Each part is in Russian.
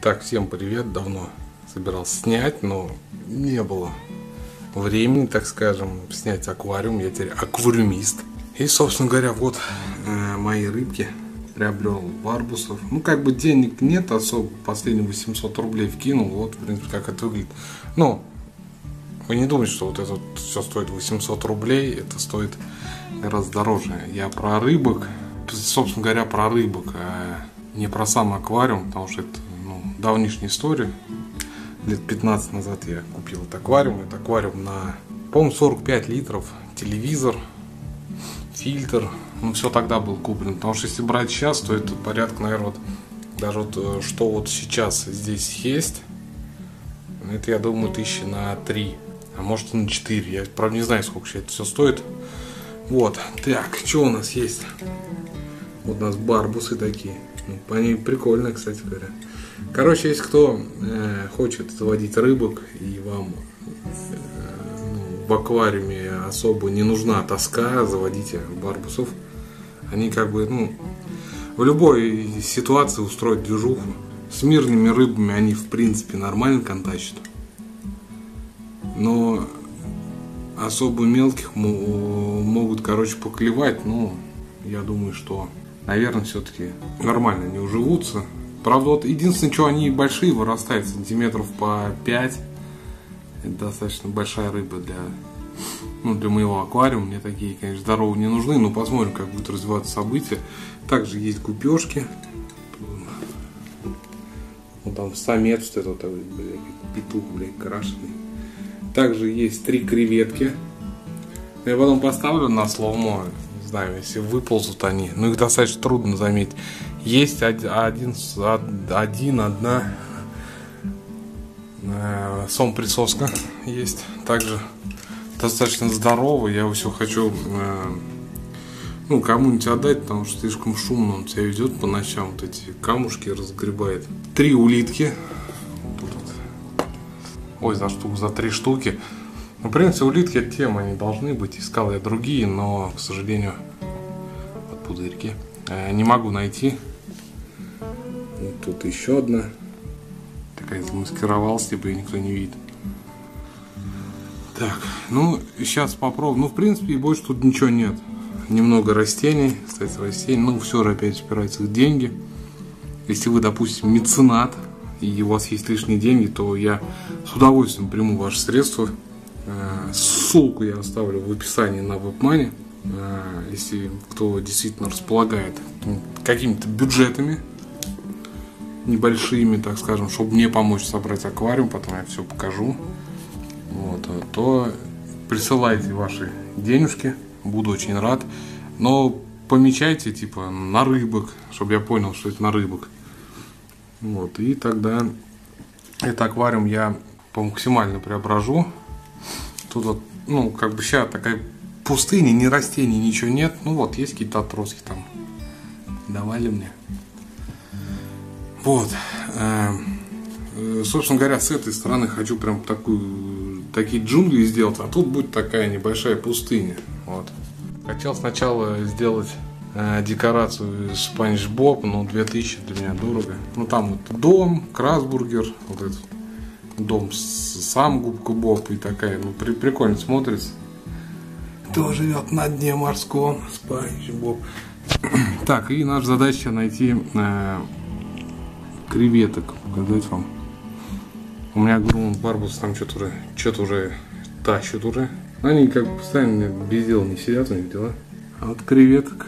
Итак, всем привет. Давно собирался снять, но не было времени, так скажем, снять аквариум. Я теперь аквариумист. И, собственно говоря, вот мои рыбки. Приобрел барбусов. Ну, как бы денег нет особо. Последние 800 рублей вкинул. Вот, в принципе, как это выглядит. Ну, вы не думаете, что вот это вот все стоит 800 рублей. Это стоит гораздо дороже. Я про рыбок, собственно говоря, про рыбок, а не про сам аквариум, потому что это давнишняя история. Лет 15 назад я купил этот аквариум. Это аквариум на, по-моему, 45 литров. Телевизор, фильтр. Ну, все тогда был куплен. Потому что если брать сейчас, то это порядка, наверное, вот, даже вот, что вот сейчас здесь есть, это, я думаю, 1000 на 3, а может и на 4. Я, правда, не знаю, сколько сейчас это все стоит. Вот. Так, что у нас есть? Вот у нас барбусы такие. Ну, они прикольные, кстати говоря. Короче, если кто хочет заводить рыбок и вам в аквариуме особо не нужна тоска, заводите барбусов. Они как бы, в любой ситуации устроят движуху. С мирными рыбами они в принципе нормально контачат. Но особо мелких могут, короче, поклевать. Но я думаю, что, наверное, все-таки нормально не уживутся. Правда, вот единственное, что они большие вырастают, сантиметров по 5. Это достаточно большая рыба для моего аквариума. Мне такие, конечно, здоровые не нужны, но посмотрим, как будут развиваться события. Также есть гупешки. Вот там самец, вот это, петух, крашеный. Также есть 3 креветки. Я потом поставлю на слоумо. Не знаю, если выползут они. Но их достаточно трудно заметить. Есть одна сом-присоска есть. Также достаточно здоровый. Я его все хочу кому-нибудь отдать, потому что слишком шумно он себя ведет по ночам. Вот эти камушки разгребает. 3 улитки. Ой, за 3 штуки. В принципе, улитки это тема, они должны быть. Искал я другие, но, к сожалению, вот пузырьки не могу найти. Вот тут еще одна. Такая замаскировалась, типа, и никто не видит. Так, сейчас попробую. В принципе, и больше тут ничего нет. Немного растений, кстати, растений. Все же опять упирается в деньги. Если вы, допустим, меценат, и у вас есть лишние деньги, то я с удовольствием приму ваши средства. Ссылку я оставлю в описании на WebMoney. Если кто действительно располагает какими-то бюджетами небольшими, так скажем, чтобы мне помочь собрать аквариум, потом я все покажу. Вот, то присылайте ваши денежки, буду очень рад. Но помечайте типа на рыбок, чтобы я понял, что это на рыбок. Вот, и тогда этот аквариум я максимально преображу. Тут вот, как бы сейчас такая пустыня, ни растений, ничего нет. Вот, есть какие-то отростки там. Давали мне. Вот. Собственно говоря, с этой стороны хочу прям такие джунгли сделать, а тут будет такая небольшая пустыня. Вот. Хотел сначала сделать декорацию Спанч Боб, но 2000 для меня дорого. Там вот дом, Красбургер, вот этот дом сам Губка Боб и такая, прикольно смотрится. Кто живет на дне морском, Спанч Боб. Так, и наша задача найти креветок, показать вам. У меня барбус там что-то уже тащат уже. Они как бы постоянно без дела не сидят, у них дела. А вот креветок,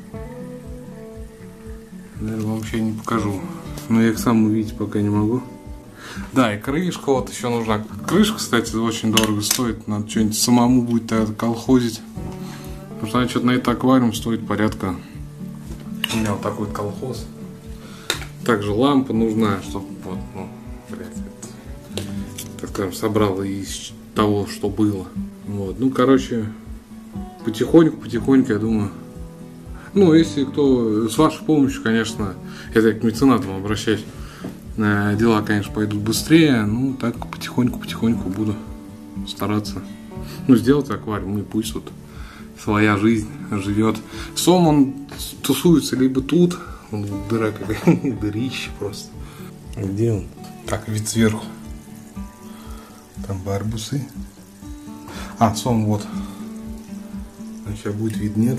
наверное, вам вообще не покажу. Но я их сам увидеть пока не могу. Да, и крышка вот еще нужна. Крышка, кстати, очень дорого стоит. Надо что-нибудь самому будет колхозить. Потому что она что-то на этот аквариум стоит порядка. У меня вот такой колхоз. Также лампа нужна, чтобы так скажем, собрал из того, что было. Вот. Короче, потихоньку, я думаю. Если кто с вашей помощью, конечно, это я к меценатам обращаюсь, дела, конечно, пойдут быстрее. Так потихоньку буду стараться. Сделать аквариум, и пусть вот своя жизнь живет. Сом он тусуется либо тут. Дыра какая, дырище просто. Где он? Так, вид сверху. Там барбусы. А, сом вот. Сейчас будет вид, нет?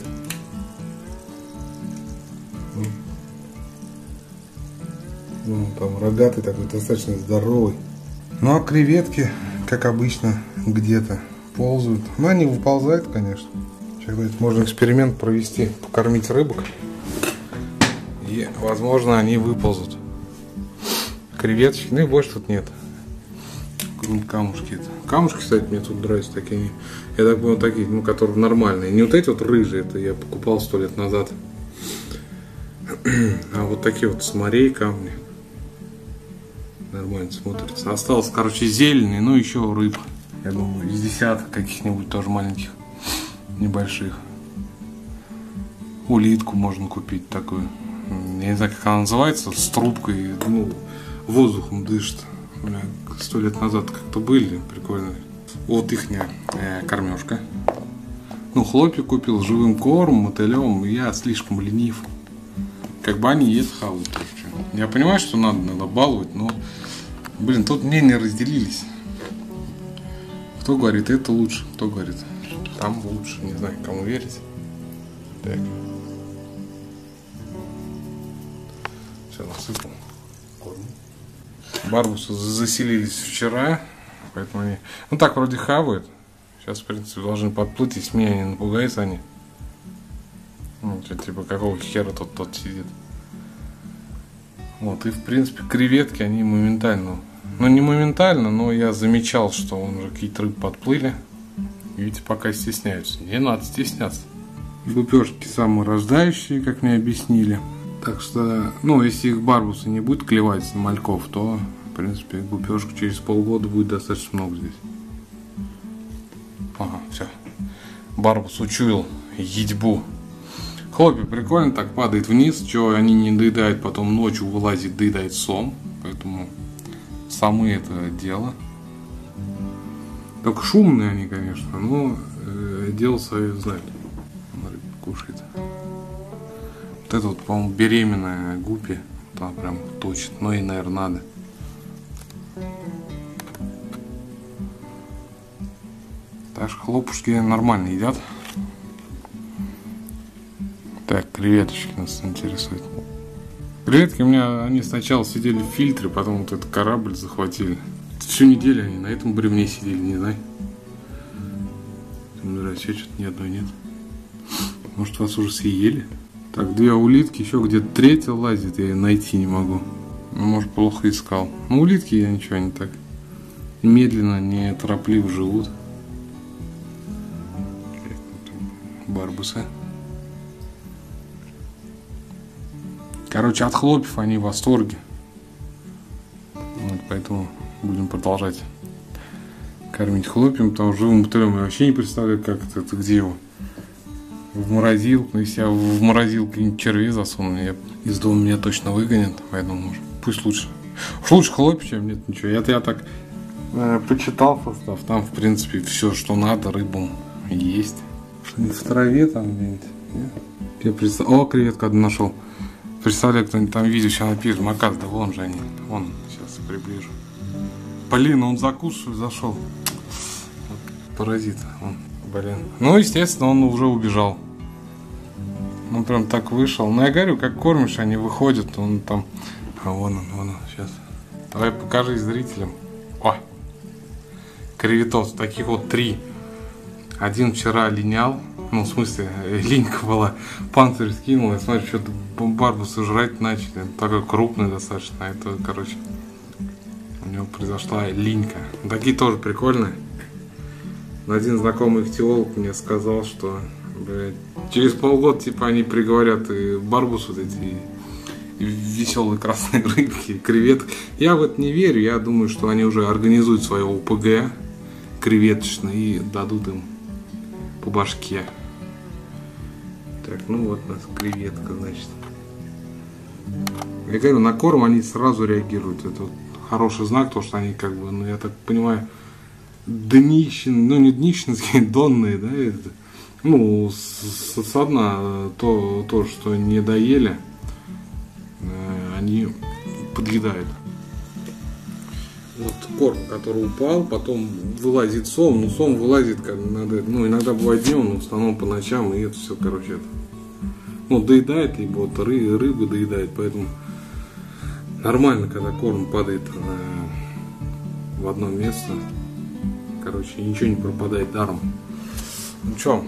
Ну, там рогатый такой, достаточно здоровый. Ну а креветки, как обычно, где-то ползают. Но они выползают, конечно. Сейчас, говорит, можно эксперимент провести, покормить рыбок. И, возможно, они выползут. Креветочки, ну и больше тут нет. Камушки. Камушки, кстати, мне тут нравятся такие. Я так понял, такие, ну, которые нормальные. Не вот эти вот рыжие, это я покупал 100 лет назад. А вот такие вот с морей камни. Нормально смотрится. Осталось, короче, зелень, ну еще рыб. Я думаю, из десяток каких-нибудь тоже маленьких, небольших. Улитку можно купить такую. Я не знаю, как она называется, с трубкой, ну, воздухом дышит. 100 лет назад как-то были, прикольные. Вот их кормежка. Ну, хлопья купил, живым кормом, мотылем. Я слишком ленив. Как бы они есть, хавают. Я понимаю, что надо баловать, но, блин, тут мнения разделились. Кто говорит, это лучше, кто говорит, там лучше. Не знаю, кому верить. Так. Все, насыпал корм. Барбусы заселились вчера, поэтому они, ну так вроде хавают. Сейчас, в принципе, должны подплыть, если меня не напугаются они. Ну, типа, какого хера тот сидит. Вот, и в принципе креветки, они моментально, ну не моментально, но я замечал, что уже какие-то рыбы подплыли. Видите, пока стесняются. Не надо стесняться. Гупешки саморождающие, как мне объяснили. Так что, ну, если их барбусы не будут клевать на мальков, то, в принципе, гупешек через полгода будет достаточно много здесь. Ага, все. Барбус учуял едьбу. Хлопья прикольно так падает вниз, что они не доедают, потом ночью вылазит, доедает сом. Поэтому самы это дело. Только шумные они, конечно, но дело свое знает. Рыба кушает. Вот это вот, по-моему, беременная гуппи. Она прям точит, но ей, наверное, надо. Так что хлопушки нормально едят. Так, креветочки нас интересуют. Креветки у меня, они сначала сидели в фильтре, потом вот этот корабль захватили. Всю неделю они на этом бревне сидели, не знаю. Вообще что-то ни одной нет. Может, вас уже съели? Так, 2 улитки, еще где-то 3-я лазит, я ее найти не могу. Ну, может, плохо искал. Ну, улитки я ничего, они так медленно, не торопливо живут. Барбусы. Короче, от хлопьев они в восторге. Вот, поэтому будем продолжать кормить хлопьем, потому что живым мотылем я вообще не представляю, как это где его. В морозилку, но если я в морозилку какие-нибудь червей засуну, из дома меня точно выгонят, поэтому может, пусть лучше. Уж лучше хлопья, чем нет ничего. Я так почитал состав, там в принципе все, что надо, рыбам есть. Что-нибудь в траве там где-нибудь. Я представил. О, креветку одну нашел. Представляю, кто-нибудь там видео сейчас напишет, макас, да вон же они. Вон, сейчас приближу. Блин, он закусывает, зашел. Паразит, он, блин. Ну, естественно, он уже убежал. Он прям так вышел. Ну, я говорю, как кормишь, они выходят, он там... А вон он, сейчас. Давай покажи зрителям. О! Креветов, таких вот 3. Один вчера линял. Ну, в смысле, линька была. Панцирь скинул, и смотри, что-то барбусы жрать начали. Такой крупный достаточно. Это, короче, у него произошла линька. Такие тоже прикольные. Один знакомый ихтиолог мне сказал, что, блядь, через полгода, типа, они приговорят и барбус вот эти, и веселые красные рыбки, креветки. Я в это не верю. Я думаю, что они уже организуют свое ОПГ креветочное и дадут им по башке. Так, ну вот у нас креветка, значит. Я говорю, на корм они сразу реагируют. Это вот хороший знак, потому что они как бы, ну я так понимаю, днищен, ну не днищенские, донные, да, это, ну со дна то, что не доели, они подъедают. Вот корм, который упал, потом вылазит сом, но сом вылазит, как надо, ну, иногда бывает днем, но в основном по ночам, и это все, короче, это, ну, доедает, либо вот рыбы доедает, поэтому нормально, когда корм падает в одно место, короче, ничего не пропадает даром. Ну чё,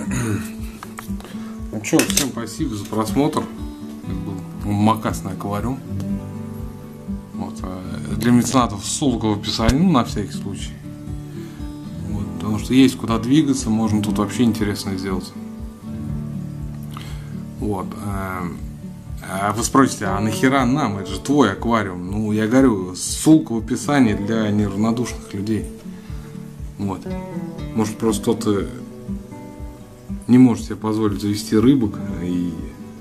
всем спасибо за просмотр. Это был макасный аквариум. Вот, для меценатов ссылка в описании, ну, на всякий случай. Вот, потому что есть куда двигаться, можно тут вообще интересно сделать. Вот. А вы спросите, а нахера нам? Это же твой аквариум. Ну, я говорю, ссылка в описании для неравнодушных людей. Вот. Может, просто кто-то не может себе позволить завести рыбок, и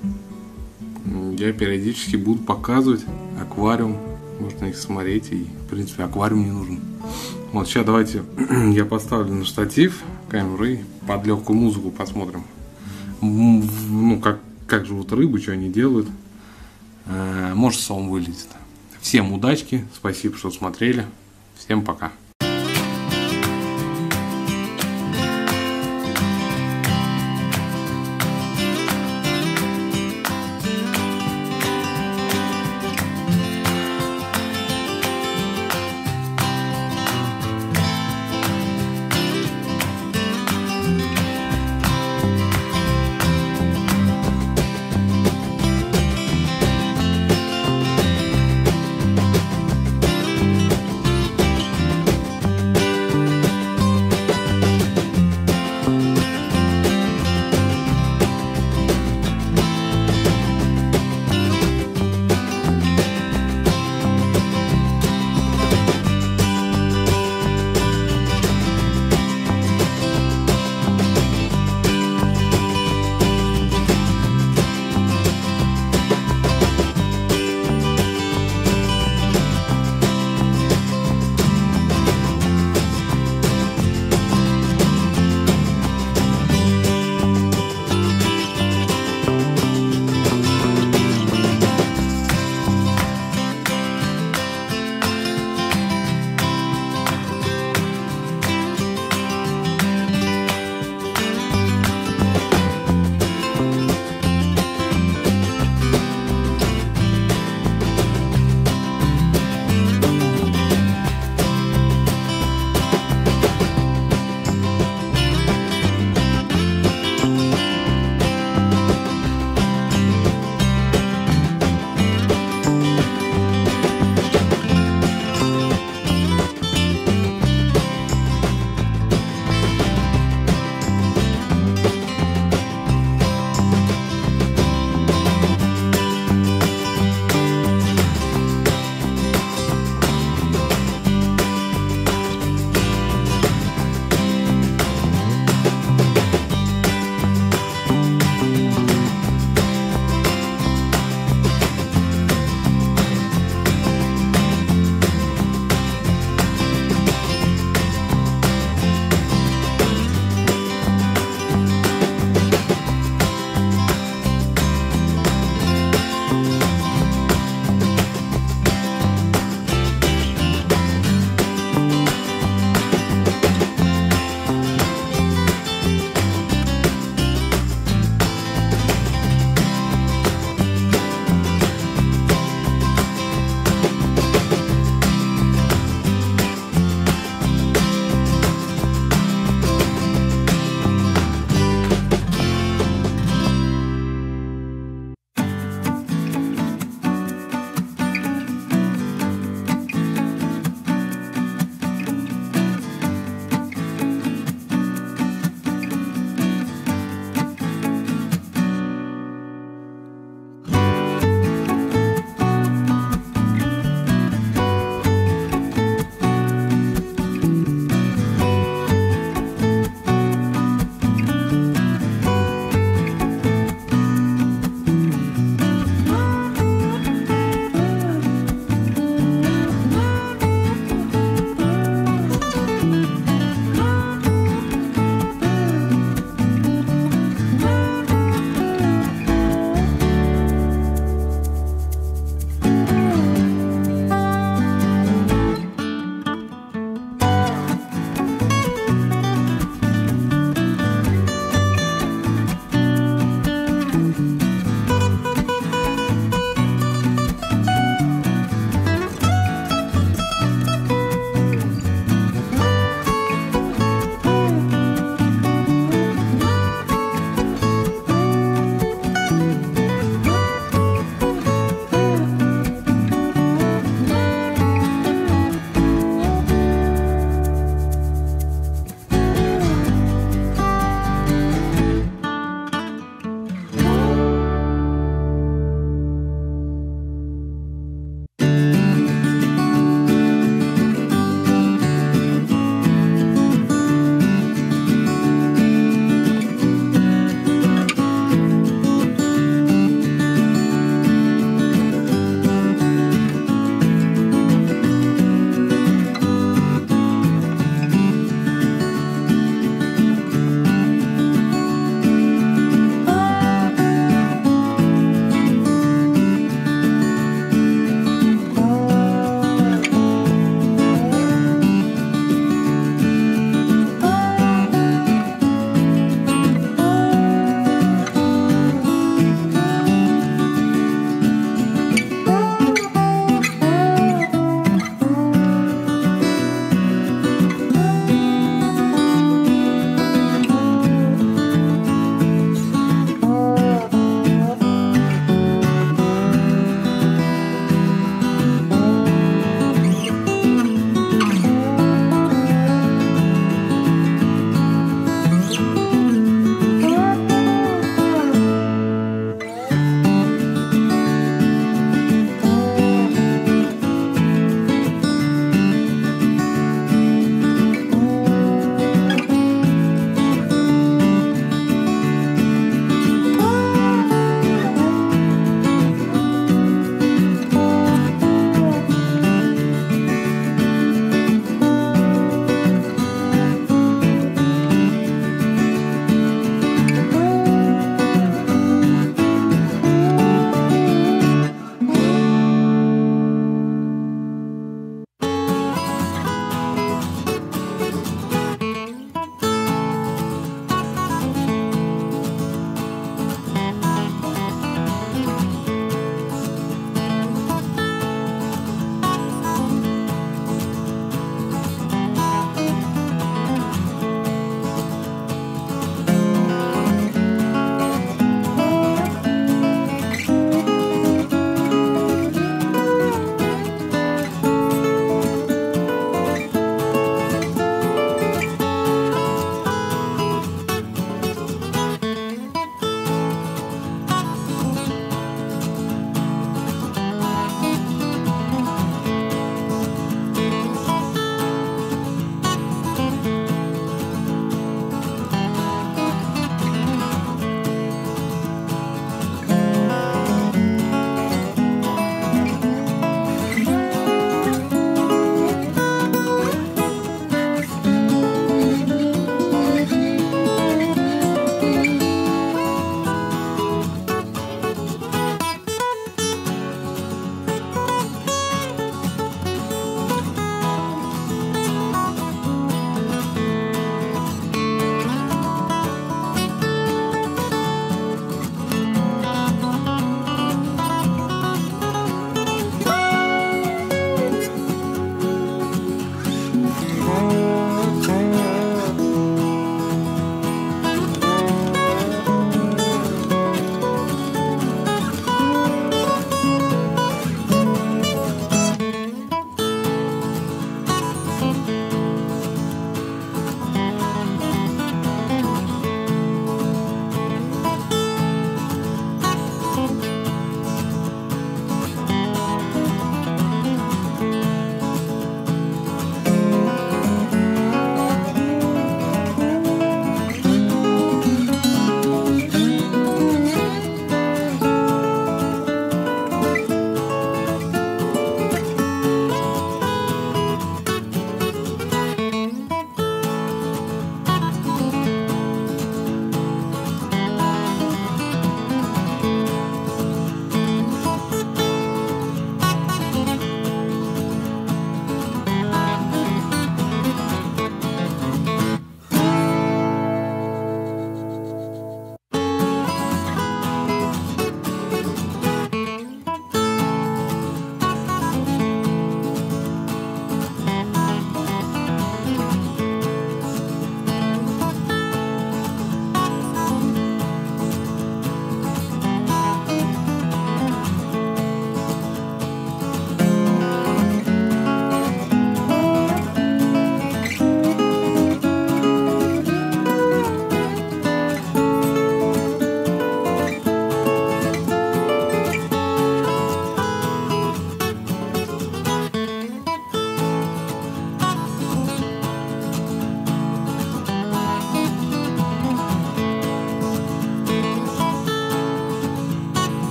я периодически буду показывать аквариум. Можно их смотреть, и, в принципе, аквариум не нужен. Вот, сейчас давайте я поставлю на штатив камеру и под легкую музыку посмотрим. Ну, как живут рыбы, что они делают. Может, сом вылезет. Всем удачки, спасибо, что смотрели. Всем пока.